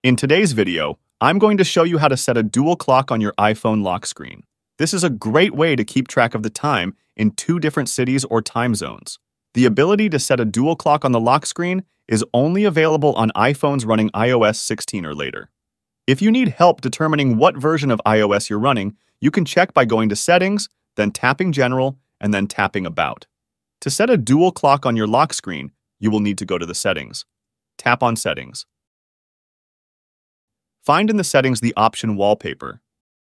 In today's video, I'm going to show you how to set a dual clock on your iPhone lock screen. This is a great way to keep track of the time in two different cities or time zones. The ability to set a dual clock on the lock screen is only available on iPhones running iOS 16 or later. If you need help determining what version of iOS you're running, you can check by going to Settings, then tapping General, and then tapping About. To set a dual clock on your lock screen, you will need to go to the Settings. Tap on Settings. Find in the settings the option Wallpaper.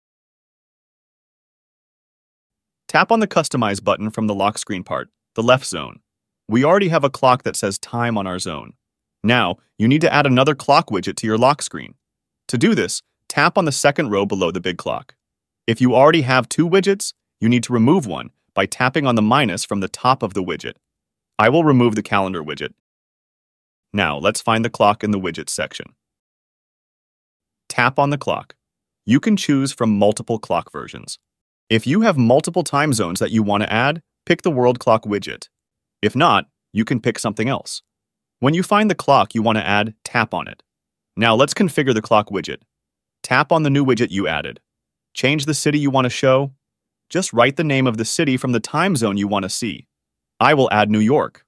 Tap on the Customize button from the lock screen part, the left zone. We already have a clock that says time on our zone. Now, you need to add another clock widget to your lock screen. To do this, tap on the second row below the big clock. If you already have two widgets, you need to remove one by tapping on the minus from the top of the widget. I will remove the calendar widget. Now, let's find the clock in the widgets section. Tap on the clock. You can choose from multiple clock versions. If you have multiple time zones that you want to add, pick the World Clock widget. If not, you can pick something else. When you find the clock you want to add, tap on it. Now let's configure the clock widget. Tap on the new widget you added. Change the city you want to show. Just write the name of the city from the time zone you want to see. I will add New York.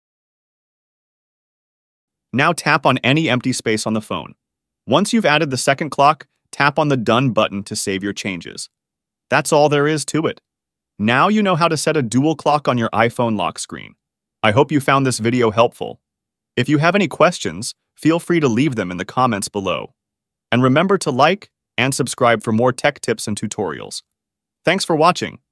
Now tap on any empty space on the phone. Once you've added the second clock, tap on the Done button to save your changes. That's all there is to it. Now you know how to set a dual clock on your iPhone lock screen. I hope you found this video helpful. If you have any questions, feel free to leave them in the comments below. And remember to like and subscribe for more tech tips and tutorials. Thanks for watching.